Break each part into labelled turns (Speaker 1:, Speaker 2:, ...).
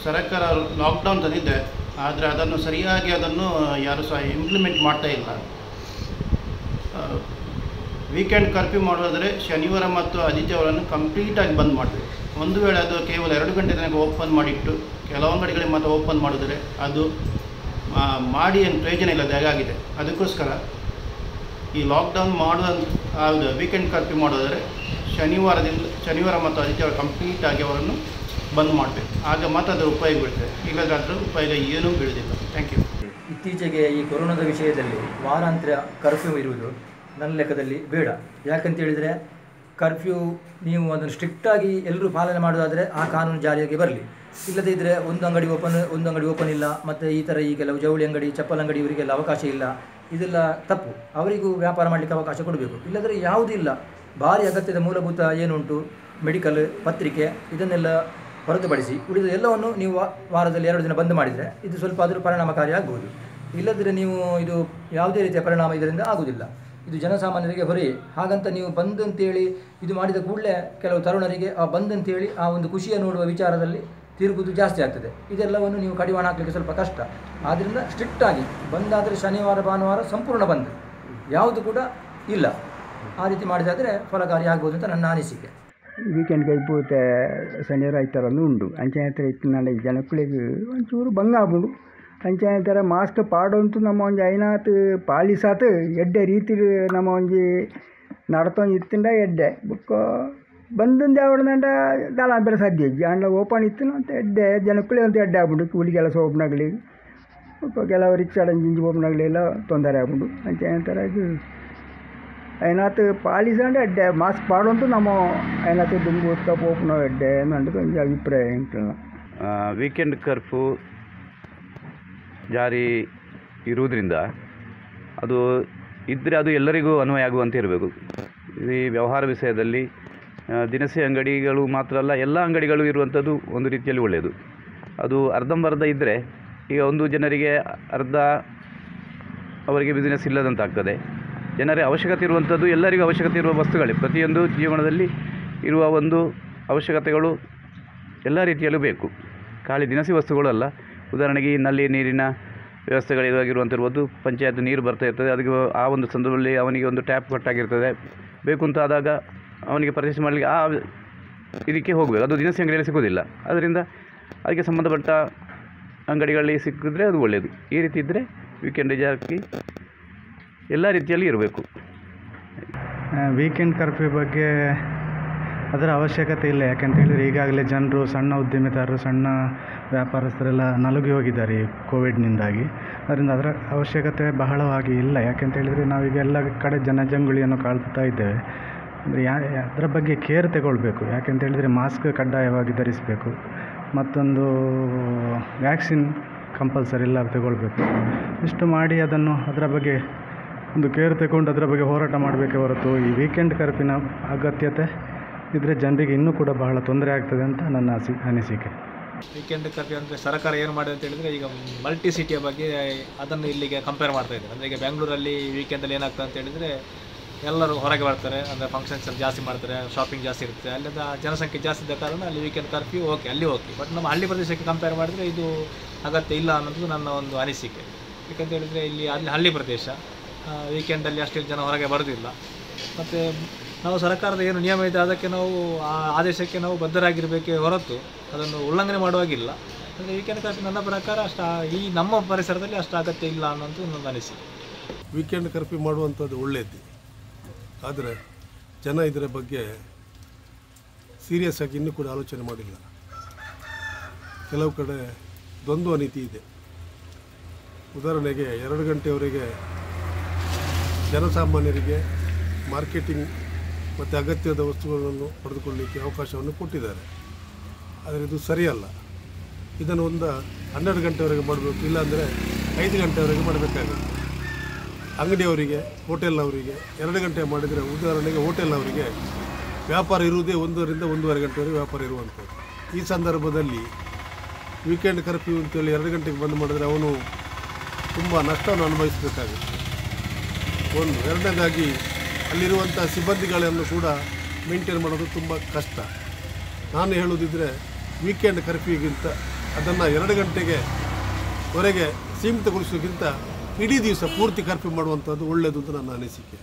Speaker 1: ಸರ್ಕಾರ ಲಾಕ್ಡೌನ್ ತಂದಿದೆ, ಆದರೆ ಅದನ್ನು ಸರಿಯಾಗಿ ಯಾರು ಸಹ ಇಂಪ್ಲಿಮೆಂಟ್ ಮಾಡ್ತಾ ಇಲ್ಲ. ವೀಕೆಂಡ್ ಕರ್ಫ್ಯೂ ಮಾಡೋದಾದರೆ ಶನಿವಾರ ಮತ್ತು ಆದಿತ್ಯವಾರವನ್ನು ಕಂಪ್ಲೀಟಾಗಿ ಬಂದ್ ಮಾಡಬೇಕು. ಒಂದು ವೇಳೆ ಅದು ಕೇವಲ 2 ಗಂಟೆ ತನಕ ಓಪನ್ ಮಾಡಿಟ್ಟು ಕೆಲವು ಅಂಗಡಿಗಳಿಗೆ ಮಾತ್ರ ಓಪನ್ ಮಾಡಿದರೆ ಅದು ಮಾಡಿ ಏನು ಪ್ರಯೋಜನ ಇಲ್ಲದೆ ಹೇಗಾಗಿದೆ. ಅದಕ್ಕೋಸ್ಕರ ಈ ಲಾಕ್ಡೌನ್ ಮಾಡುವ ವೀಕೆಂಡ್ ಕರ್ಫ್ಯೂ ಮಾಡೋದಾದರೆ ಶನಿವಾರ ಮತ್ತು ಆದಿತ್ಯವಾರ ಕಂಪ್ಲೀಟಾಗಿ ಅವರನ್ನು ಬಂದ್ ಮಾಡಬೇಕು. ಆಗ ಮಾತ್ರ ಅದರ ಉಪಯೋಗ ಬೀಳ್ತದೆ, ಇಲ್ಲದ್ರೆ ಅದರ ಉಪಯೋಗ ಏನೂ ಬೀಳುವುದಿಲ್ಲ. Thank you.
Speaker 2: ಇತ್ತೀಚೆಗೆ ಈ ಕೊರೋನಾದ ವಿಷಯದಲ್ಲಿ ವಾರಾಂತ್ಯ ಕರ್ಫ್ಯೂ ಇರುವುದು ನನ್ನ ಲೆಕ್ಕದಲ್ಲಿ ಬೇಡ. ಯಾಕಂತೇಳಿದರೆ ಕರ್ಫ್ಯೂ ನೀವು ಅದನ್ನು ಸ್ಟ್ರಿಕ್ಟಾಗಿ ಎಲ್ಲರೂ ಪಾಲನೆ ಮಾಡೋದಾದರೆ ಆ ಕಾನೂನು ಜಾರಿಗೆ ಬರಲಿ. ಇಲ್ಲದೇ ಇದ್ದರೆ ಒಂದು ಅಂಗಡಿ ಓಪನ್ ಇಲ್ಲ, ಮತ್ತು ಈ ಥರ ಈ ಕೆಲವು ಜವಳಿ ಅಂಗಡಿ, ಚಪ್ಪಲ್ ಅಂಗಡಿ ಇವರಿಗೆಲ್ಲ ಅವಕಾಶ ಇಲ್ಲ. ಇದೆಲ್ಲ ತಪ್ಪು. ಅವರಿಗೂ ವ್ಯಾಪಾರ ಮಾಡಲಿಕ್ಕೆ ಅವಕಾಶ ಕೊಡಬೇಕು. ಇಲ್ಲದ್ರೆ ಯಾವುದೂ ಇಲ್ಲ. ಭಾರಿ ಅಗತ್ಯದ ಮೂಲಭೂತ ಏನುಂಟು, ಮೆಡಿಕಲ್, ಪತ್ರಿಕೆ, ಇದನ್ನೆಲ್ಲ ಹೊರತುಪಡಿಸಿ ಉಳಿದ ಎಲ್ಲವನ್ನು ನೀವು ವಾರದಲ್ಲಿ 2 ದಿನ ಬಂದ್ ಮಾಡಿದರೆ ಇದು ಸ್ವಲ್ಪ ಆದರೂ ಪರಿಣಾಮಕಾರಿ ಆಗ್ಬೋದು. ಇಲ್ಲದ್ರೆ ನೀವು ಇದು ಯಾವುದೇ ರೀತಿಯ ಪರಿಣಾಮ ಇದರಿಂದ ಆಗುವುದಿಲ್ಲ. ಇದು ಜನಸಾಮಾನ್ಯರಿಗೆ ಹೊರೆ. ಹಾಗಂತ ನೀವು ಬಂದ್ ಅಂತೇಳಿ ಇದು ಮಾಡಿದ ಕೂಡಲೇ ಕೆಲವು ತರುಣರಿಗೆ ಆ ಬಂದ್ ಅಂತೇಳಿ ಆ ಒಂದು ಖುಷಿಯ ನೋಡುವ ವಿಚಾರದಲ್ಲಿ ತಿರುಗುವುದು ಜಾಸ್ತಿ ಆಗ್ತದೆ. ಇದೆಲ್ಲವನ್ನು ನೀವು ಕಡಿವಾಣ ಹಾಕಲಿಕ್ಕೆ ಸ್ವಲ್ಪ ಕಷ್ಟ. ಆದ್ದರಿಂದ ಸ್ಟ್ರಿಕ್ಟಾಗಿ ಬಂದಾದರೆ ಶನಿವಾರ ಭಾನುವಾರ ಸಂಪೂರ್ಣ ಬಂದ್, ಯಾವುದು ಕೂಡ ಇಲ್ಲ. ಆ ರೀತಿ ಮಾಡಿದಾದರೆ ಫಲಕಾರಿ ಆಗ್ಬೋದು ಅಂತ ನನ್ನ ಅನಿಸಿಕೆ.
Speaker 3: ವೀಕೆಂಡ್ಗೆ ಇಪ್ಪತ್ತೆ ಶನಿವಾರ ಐತಾರನ್ನು ಉಂಡು ಅಂಚೆ ಇತ್ತಿನ ಜನಕ್ಕಳಿಗೆ ಒಂಚೂರು ಬಂಗ ಆಗ್ಬಿಡು. ಅಂಚೆ ಮಾಸ್ಕ್ ಪಾಡಂತೂ ನಮ್ಮ ಒಂಜಿ ಐನಾತ್ ಪಾಲಿಸಾತ್ ಎಡ್ಡೆ ರೀತಿ ನಮ್ಮ ಒಂಜಿ ನಡ್ತೊಂದು ಇತ್ತಿಂದ ಎಡ್ಡೆ ಬುಕ್ಕ ಬಂದಿಂದ ಅವಡಂಡ ದಳ ಬೇರೆ ಸಾಧ್ಯ ಅಂಡ ಓಪನ್ ಇತ್ತು ಅಂತ ಎಡ್ಡೆ ಜನಕ್ಕಳಿ ಅಂತ ಎಡ್ಡೆ ಆಗ್ಬಿಡು. ಕೂಲಿ ಕೆಲಸ ಓಪನಾಗಲಿಗೆ ಕೆಲವು ರಿಕ್ಷಾ ಜಿಂಜಿ ಓಪನಾಗಲಿಲ್ಲ ತೊಂದರೆ ಆಗ್ಬಿಡು. ಅಂಚೆ അതിനകത്ത് പാലിസാണ്ട് എഡ്ഡെ മാസ്ക് പാടുകൊണ്ട് നമ്മൾ അതിനകത്ത് ದುಂಬು ಉತ್ಕ ಪೋಪುನ ಎಡ್ಡೆ ಅನ್ನೋದು ಒಂದು ಅಭಿಪ್ರಾಯ ಉಂಟಲ್ಲ.
Speaker 4: ವೀಕೆಂಡ್ ಕರ್ಫ್ಯೂ ಜಾರಿ ಇರುವುದರಿಂದ ಅದು ಇದ್ದರೆ ಅದು ಎಲ್ಲರಿಗೂ ಅನ್ವಯ ಆಗುವಂತೆ ಇರಬೇಕು. ಈ ವ್ಯವಹಾರ ವಿಷಯದಲ್ಲಿ ದಿನಸಿ ಅಂಗಡಿಗಳು ಮಾತ್ರ ಅಲ್ಲ, ಎಲ್ಲ ಅಂಗಡಿಗಳು ಇರುವಂಥದ್ದು ಒಂದು ರೀತಿಯಲ್ಲಿ ಒಳ್ಳೆಯದು. ಅದು ಅರ್ಧಂಬರ್ಧ ಇದ್ದರೆ ಈಗ ಒಂದು ಜನರಿಗೆ ಅರ್ಧ ಅವರಿಗೆ ಬಿಸ್ನೆಸ್ ಇಲ್ಲದಂತಾಗ್ತದೆ. ಜನರ ಅವಶ್ಯಕತೆ ಇರುವಂಥದ್ದು ಎಲ್ಲರಿಗೂ ಅವಶ್ಯಕತೆ ಇರುವ ವಸ್ತುಗಳೇ. ಪ್ರತಿಯೊಂದು ಜೀವನದಲ್ಲಿ ಇರುವ ಒಂದು ಅವಶ್ಯಕತೆಗಳು ಎಲ್ಲ ರೀತಿಯಲ್ಲೂ ಬೇಕು, ಖಾಲಿ ದಿನಸಿ ವಸ್ತುಗಳು ಅಲ್ಲ. ಉದಾಹರಣೆಗೆ ಈ ನಲ್ಲಿ ನೀರಿನ ವ್ಯವಸ್ಥೆಗಳಿರುವಂತಿರ್ಬೋದು, ಪಂಚಾಯತ್ ನೀರು ಬರ್ತಾ ಇರ್ತದೆ, ಅದಕ್ಕೆ ಆ ಒಂದು ಸಂದರ್ಭದಲ್ಲಿ ಅವನಿಗೆ ಒಂದು ಟ್ಯಾಪ್ ಕಟ್ಟಾಗಿರ್ತದೆ. ಬೇಕು ಅಂತ ಆದಾಗ ಅವನಿಗೆ ಪರ್ಚೇಸ್ ಮಾಡಲಿಕ್ಕೆ ಆ ಇದಕ್ಕೆ ಹೋಗಬೇಕು. ಅದು ದಿನಸಿ ಅಂಗಡಿಯಲ್ಲಿ ಸಿಗೋದಿಲ್ಲ. ಅದರಿಂದ ಅದಕ್ಕೆ ಸಂಬಂಧಪಟ್ಟ ಅಂಗಡಿಗಳಲ್ಲಿ ಸಿಕ್ಕಿದ್ರೆ ಅದು ಒಳ್ಳೆಯದು. ಈ ರೀತಿ ಇದ್ದರೆ ವೀಕೆಂಡ್ ಜಾಕಿ ಎಲ್ಲ ರೀತಿಯಲ್ಲಿ ಇರಬೇಕು.
Speaker 5: ವೀಕೆಂಡ್ ಕರ್ಫ್ಯೂ ಬಗ್ಗೆ ಅದರ ಅವಶ್ಯಕತೆ ಇಲ್ಲ. ಯಾಕೆಂತೇಳಿದರೆ ಈಗಾಗಲೇ ಜನರು, ಸಣ್ಣ ಉದ್ಯಮಿದಾರರು, ಸಣ್ಣ ವ್ಯಾಪಾರಸ್ಥರೆಲ್ಲ ನಲುಗಿ ಹೋಗಿದ್ದಾರೆ ಈ ಕೋವಿಡ್ನಿಂದಾಗಿ. ಅದರಿಂದ ಅದರ ಅವಶ್ಯಕತೆ ಬಹಳವಾಗಿ ಇಲ್ಲ. ಯಾಕೆಂತೇಳಿದರೆ ನಾವೀಗ ಎಲ್ಲ ಕಡೆ ಜನಜಂಗುಳಿಯನ್ನು ಕಾಣ್ತಾ ಇದ್ದೇವೆ. ಅಂದರೆ ಅದರ ಬಗ್ಗೆ ಕೇರ್ ತಗೊಳ್ಬೇಕು. ಯಾಕೆಂತೇಳಿದರೆ ಮಾಸ್ಕ್ ಕಡ್ಡಾಯವಾಗಿ ಧರಿಸಬೇಕು. ಮತ್ತೊಂದು ವ್ಯಾಕ್ಸಿನ್ ಕಂಪಲ್ಸರಿ ಎಲ್ಲ ತಗೊಳ್ಬೇಕು. ಇಷ್ಟು ಮಾಡಿ ಅದರ ಬಗ್ಗೆ ಒಂದು ಕೇರ್ ತಗೊಂಡು ಅದರ ಬಗ್ಗೆ ಹೋರಾಟ ಮಾಡಬೇಕೇ ಹೊರತು ಈ ವೀಕೆಂಡ್ ಕರ್ಫ್ಯೂನ ಅಗತ್ಯತೆ ಇದ್ದರೆ ಜನರಿಗೆ ಇನ್ನೂ ಕೂಡ ಬಹಳ ತೊಂದರೆ ಆಗ್ತದೆ ಅಂತ ನನ್ನ ಅನಿಸಿಕೆ.
Speaker 6: ವೀಕೆಂಡ್ ಕರ್ಫ್ಯೂ ಅಂದರೆ ಸರ್ಕಾರ ಏನು ಮಾಡಿದೆ ಅಂತ ಹೇಳಿದರೆ, ಈಗ ಮಲ್ಟಿ ಸಿಟಿಯ ಬಗ್ಗೆ ಅದನ್ನು ಇಲ್ಲಿಗೆ ಕಂಪೇರ್ ಮಾಡ್ತಾ ಇದ್ದಾರೆ. ಅಂದರೆ ಈಗ ಬೆಂಗಳೂರಲ್ಲಿ ವೀಕೆಂಡಲ್ಲಿ ಏನಾಗ್ತದೆ ಅಂತ ಹೇಳಿದರೆ ಎಲ್ಲರೂ ಹೊರಗೆ ಬರ್ತಾರೆ, ಅಂದರೆ ಫಂಕ್ಷನ್ಸ್ ಜಾಸ್ತಿ ಮಾಡ್ತಾರೆ, ಶಾಪಿಂಗ್ ಜಾಸ್ತಿ ಇರುತ್ತೆ. ಅಲ್ಲಿಂದ ಜನಸಂಖ್ಯೆ ಜಾಸ್ತಿ ಇದ್ದ ಕಾರಣ ಅಲ್ಲಿ ವೀಕೆಂಡ್ ಕರ್ಫ್ಯೂ ಅಲ್ಲಿ ಓಕೆ. ಬಟ್ ನಮ್ಮ ಹಳ್ಳಿ ಪ್ರದೇಶಕ್ಕೆ ಕಂಪೇರ್ ಮಾಡಿದರೆ ಇದು ಅಗತ್ಯ ಇಲ್ಲ ಅನ್ನೋದು ನನ್ನ ಒಂದು ಅನಿಸಿಕೆ. ಯಾಕಂತ ಹೇಳಿದರೆ ಇಲ್ಲಿ ಹಳ್ಳಿ ಪ್ರದೇಶ, ವೀಕೆಂಡಲ್ಲಿ ಅಷ್ಟು ಜನ ಹೊರಗೆ ಬರೋದಿಲ್ಲ. ಮತ್ತು ನಾವು ಸರ್ಕಾರದ ಏನು ನಿಯಮ ಇದೆ ಅದಕ್ಕೆ ನಾವು ಆ ಆದೇಶಕ್ಕೆ ನಾವು ಬದ್ಧರಾಗಿರಬೇಕೇ ಹೊರತು ಅದನ್ನು ಉಲ್ಲಂಘನೆ ಮಾಡುವಾಗಿಲ್ಲ. ಅಂದರೆ ವೀಕೆಂಡ್ ಕರ್ಫ್ಯೂ ನನ್ನ ಪ್ರಕಾರ ಈ ನಮ್ಮ ಪರಿಸರದಲ್ಲಿ ಅಷ್ಟು ಅಗತ್ಯ ಇಲ್ಲ ಅನ್ನೋದು ನನ್ನ ಅನಿಸಿಕೆ.
Speaker 7: ವೀಕೆಂಡ್ ಕರ್ಫ್ಯೂ ಮಾಡುವಂಥದ್ದು ಒಳ್ಳೆಯದು, ಆದರೆ ಜನ ಇದರ ಬಗ್ಗೆ ಸೀರಿಯಸ್ ಆಗಿ ಇನ್ನೂ ಕೂಡ ಆಲೋಚನೆ ಮಾಡಿಲ್ಲ. ಕೆಲವು ಕಡೆ ದ್ವಂದ್ವ ನೀತಿ ಇದೆ. ಉದಾಹರಣೆಗೆ 2 ಗಂಟೆಯವರೆಗೆ ಜನಸಾಮಾನ್ಯರಿಗೆ ಮಾರ್ಕೆಟಿಂಗ್ ಮತ್ತು ಅಗತ್ಯದ ವಸ್ತುಗಳನ್ನು ಪಡೆದುಕೊಳ್ಳಲಿಕ್ಕೆ ಅವಕಾಶವನ್ನು ಕೊಟ್ಟಿದ್ದಾರೆ. ಆದರೆ ಇದು ಸರಿಯಲ್ಲ. ಇದನ್ನು 12 ಗಂಟೆವರೆಗೆ ಮಾಡಬೇಕು, ಇಲ್ಲಾಂದರೆ 5 ಗಂಟೆವರೆಗೆ ಮಾಡಬೇಕಾಗುತ್ತೆ. ಅಂಗಡಿಯವರಿಗೆ, ಹೋಟೆಲ್ನವರಿಗೆ 2 ಗಂಟೆ ಮಾಡಿದರೆ, ಉದಾಹರಣೆಗೆ ಹೋಟೆಲ್ನವರಿಗೆ ವ್ಯಾಪಾರ ಇರುವುದೇ 1 ರಿಂದ 1:30 ಗಂಟೆವರೆಗೆ ವ್ಯಾಪಾರ ಇರುವಂಥದ್ದು. ಈ ಸಂದರ್ಭದಲ್ಲಿ ವೀಕೆಂಡ್ ಕರ್ಫ್ಯೂ ಅಂತೇಳಿ 2 ಗಂಟೆಗೆ ಬಂದ್ ಮಾಡಿದರೆ ಅವನು ತುಂಬ ನಷ್ಟವನ್ನು ಅನುಭವಿಸಬೇಕಾಗುತ್ತೆ. ಒಂದು. ಎರಡನೇದಾಗಿ ಅಲ್ಲಿರುವಂಥ ಸಿಬ್ಬಂದಿಗಳನ್ನು ಕೂಡ ಮೇಂಟೈನ್ ಮಾಡೋದು ತುಂಬ ಕಷ್ಟ. ನಾನು ಹೇಳೋದಿದ್ದರೆ ವೀಕೆಂಡ್ ಕರ್ಫ್ಯೂಗಿಂತ ಅದನ್ನು 2 ಗಂಟೆವರೆಗೆ ಸೀಮಿತಗೊಳಿಸೋಕ್ಕಿಂತ ಇಡೀ ದಿವಸ ಪೂರ್ತಿ ಕರ್ಫ್ಯೂ ಮಾಡುವಂಥದ್ದು ಒಳ್ಳೆಯದು ಅಂತ ನನ್ನ ಅನಿಸಿಕೆ.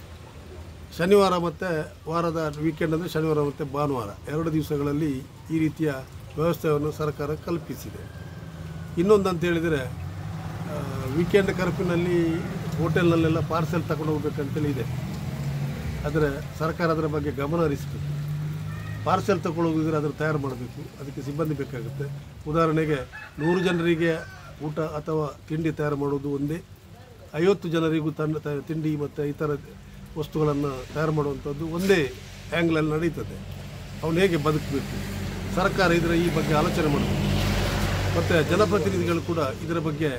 Speaker 7: ಶನಿವಾರ ಮತ್ತು ವಾರದ ವೀಕೆಂಡ್ ಅಂದರೆ ಶನಿವಾರ ಮತ್ತು ಭಾನುವಾರ 2 ದಿವಸಗಳಲ್ಲಿ ಈ ರೀತಿಯ ವ್ಯವಸ್ಥೆಯನ್ನು ಸರ್ಕಾರ ಕಲ್ಪಿಸಿದೆ. ಇನ್ನೊಂದು ಅಂತ ಹೇಳಿದರೆ ವೀಕೆಂಡ್ ಕರ್ಫ್ಯೂನಲ್ಲಿ ಹೋಟೆಲ್ನಲ್ಲೆಲ್ಲ ಪಾರ್ಸೆಲ್ ತಗೊಂಡು ಹೋಗ್ಬೇಕಂತೇಳಿ ಇದೆ. ಆದರೆ ಸರ್ಕಾರ ಅದರ ಬಗ್ಗೆ ಗಮನ ಹರಿಸಬೇಕು. ಪಾರ್ಸೆಲ್ ತಗೊಳ್ಳೋದಿದ್ರೆ ಅದನ್ನು ತಯಾರು ಮಾಡಬೇಕು, ಅದಕ್ಕೆ ಸಿಬ್ಬಂದಿ ಬೇಕಾಗುತ್ತೆ. ಉದಾಹರಣೆಗೆ 100 ಜನರಿಗೆ ಊಟ ಅಥವಾ ತಿಂಡಿ ತಯಾರು ಮಾಡೋದು ಒಂದೇ, 50 ಜನರಿಗೂ ತಿಂಡಿ ಮತ್ತು ಇತರ ವಸ್ತುಗಳನ್ನು ತಯಾರು ಮಾಡುವಂಥದ್ದು ಒಂದೇ ಆ್ಯಂಗ್ಲಲ್ಲಿ ನಡೀತದೆ. ಅವನು ಹೇಗೆ ಬದುಕಬೇಕು? ಸರ್ಕಾರ ಈ ಬಗ್ಗೆ ಆಲೋಚನೆ ಮಾಡಬೇಕು. ಮತ್ತು ಜನಪ್ರತಿನಿಧಿಗಳು ಕೂಡ ಇದರ ಬಗ್ಗೆ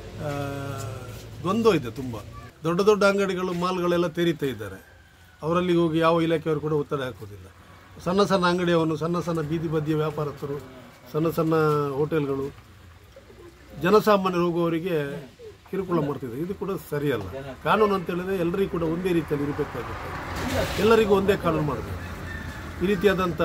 Speaker 7: ದ್ವಂದ್ವ ಇದೆ. ತುಂಬ ದೊಡ್ಡ ದೊಡ್ಡ ಅಂಗಡಿಗಳು ಮಾಲ್ಗಳೆಲ್ಲ ತೆರೀತಾ ಇದ್ದಾರೆ. ಅವರಲ್ಲಿ ಹೋಗಿ ಯಾವ ಇಲಾಖೆಯವರು ಕೂಡ ಒತ್ತಡ ಹಾಕೋದಿಲ್ಲ. ಸಣ್ಣ ಸಣ್ಣ ಅಂಗಡಿಯವನು, ಸಣ್ಣ ಸಣ್ಣ ಬೀದಿ ಬದಿಯ ವ್ಯಾಪಾರಸ್ಥರು, ಸಣ್ಣ ಸಣ್ಣ ಹೋಟೆಲ್ಗಳು ಜನಸಾಮಾನ್ಯರು ಹೋಗುವವರಿಗೆ ಕಿರುಕುಳ ಮಾಡ್ತಿದೆ. ಇದು ಕೂಡ ಸರಿಯಲ್ಲ. ಕಾನೂನು ಅಂತ ಹೇಳಿದ್ರೆ ಎಲ್ಲರಿಗೂ ಕೂಡ ಒಂದೇ ರೀತಿಯಲ್ಲಿ ಇರಬೇಕಾಗುತ್ತೆ. ಎಲ್ಲರಿಗೂ ಒಂದೇ ಕಾನೂನು ಮಾಡಬೇಕು. ಈ ರೀತಿಯಾದಂಥ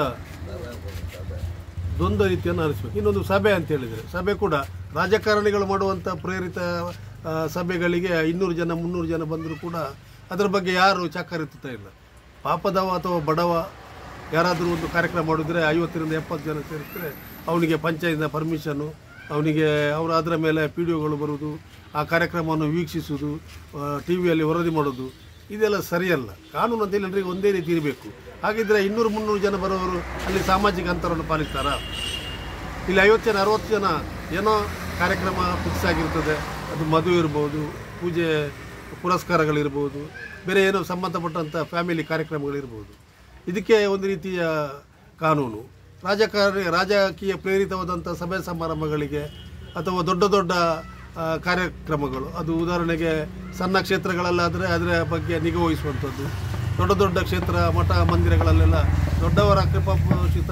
Speaker 7: ದ್ವಂದ್ವ ರೀತಿಯನ್ನು ಆರಿಸಬೇಕು. ಇನ್ನೊಂದು ಸಭೆ ಅಂತ ಹೇಳಿದರೆ, ಸಭೆ ಕೂಡ ರಾಜಕಾರಣಿಗಳು ಮಾಡುವಂಥ ಪ್ರೇರಿತ ಸಭೆಗಳಿಗೆ 200 ಜನ 300 ಜನ ಬಂದರೂ ಕೂಡ ಅದರ ಬಗ್ಗೆ ಯಾರು ಚಕ್ಕರೆತ್ತುತ್ತಾ ಇಲ್ಲ. ಪಾಪದವ ಅಥವಾ ಬಡವ ಯಾರಾದರೂ ಒಂದು ಕಾರ್ಯಕ್ರಮ ಮಾಡಿದ್ರೆ 50ರಿಂದ 70 ಜನ ಸೇರಿದ್ರೆ ಅವನಿಗೆ ಪಂಚಾಯತ್ನ ಪರ್ಮಿಷನ್ನು, ಅವನಿಗೆ ಅವರು ಅದರ ಮೇಲೆ PDOಗಳು ಬರುವುದು, ಆ ಕಾರ್ಯಕ್ರಮವನ್ನು ವೀಕ್ಷಿಸುವುದು, ಟಿ ವಿಯಲ್ಲಿ ವರದಿ ಮಾಡೋದು, ಇದೆಲ್ಲ ಸರಿಯಲ್ಲ. ಕಾನೂನು ಅಂತೇಳಿ ಎಲ್ಲರಿಗೂ ಒಂದೇ ರೀತಿ ಇರಬೇಕು. ಹಾಗಿದ್ದರೆ 200-300 ಜನ ಬರೋರು ಅಲ್ಲಿ ಸಾಮಾಜಿಕ ಅಂತರವನ್ನು ಪಾಲಿಸ್ತಾರಾ? ಇಲ್ಲಿ 50 ಜನ 60 ಜನ ಏನೋ ಕಾರ್ಯಕ್ರಮ ಫಿಕ್ಸ್ ಆಗಿರ್ತದೆ. ಅದು ಮದುವೆ ಇರ್ಬೋದು, ಪೂಜೆ ಪುರಸ್ಕಾರಗಳಿರ್ಬೋದು, ಬೇರೆ ಏನೋ ಸಂಬಂಧಪಟ್ಟಂಥ ಫ್ಯಾಮಿಲಿ ಕಾರ್ಯಕ್ರಮಗಳಿರ್ಬೋದು. ಇದಕ್ಕೆ ಒಂದು ರೀತಿಯ ಕಾನೂನು. ರಾಜಕೀಯ ಪ್ರೇರಿತವಾದಂಥ ಸಭೆ ಸಮಾರಂಭಗಳಿಗೆ ಅಥವಾ ದೊಡ್ಡ ದೊಡ್ಡ ಕಾರ್ಯಕ್ರಮಗಳು, ಅದು ಉದಾಹರಣೆಗೆ ಸಣ್ಣ ಕ್ಷೇತ್ರಗಳಲ್ಲಾದರೆ ಅದರ ಬಗ್ಗೆ ನಿಗಾ ವಹಿಸುವಂಥದ್ದು, ದೊಡ್ಡ ದೊಡ್ಡ ಕ್ಷೇತ್ರ ಮಠ ಮಂದಿರಗಳಲ್ಲೆಲ್ಲ ದೊಡ್ಡವರ ಕೃಪಾಪೋಷಿತ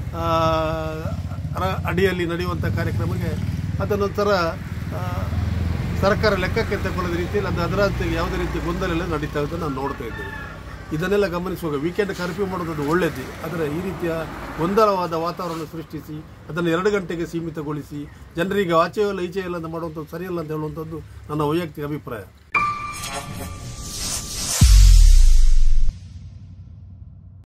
Speaker 7: ಅಡಿಯಲ್ಲಿ ನಡೆಯುವಂಥ ಕಾರ್ಯಕ್ರಮಕ್ಕೆ ಅದನ್ನೊಂಥರ ಸರ್ಕಾರ ಲೆಕ್ಕಕ್ಕೆ ತಗೊಳ್ಳೋದ ರೀತಿಯಲ್ಲಿ ಅದರ ಯಾವುದೇ ರೀತಿಯ ಗೊಂದಲ ಎಲ್ಲ ನಡೀತಾ ಇರೋದನ್ನು ನಾವು ನೋಡ್ತಾ ಇದ್ದೇವೆ. ಇದನ್ನೆಲ್ಲ ಗಮನಿಸುವಾಗ ವೀಕೆಂಡ್ ಕರ್ಫ್ಯೂ ಮಾಡೋದು ಒಳ್ಳೆಯದು. ಆದರೆ ಈ ರೀತಿಯ ಗೊಂದಲವಾದ ವಾತಾವರಣ ಸೃಷ್ಟಿಸಿ ಅದನ್ನು 2 ಗಂಟೆಗೆ ಸೀಮಿತಗೊಳಿಸಿ ಜನರಿಗೆ ಆಚೆಯಲ್ಲ ಈಚೆಯಲ್ಲ ಅಂತ ಮಾಡುವಂಥದ್ದು ಸರಿಯಲ್ಲ ಅಂತ ಹೇಳುವಂಥದ್ದು ನನ್ನ ವೈಯಕ್ತಿಕ ಅಭಿಪ್ರಾಯ.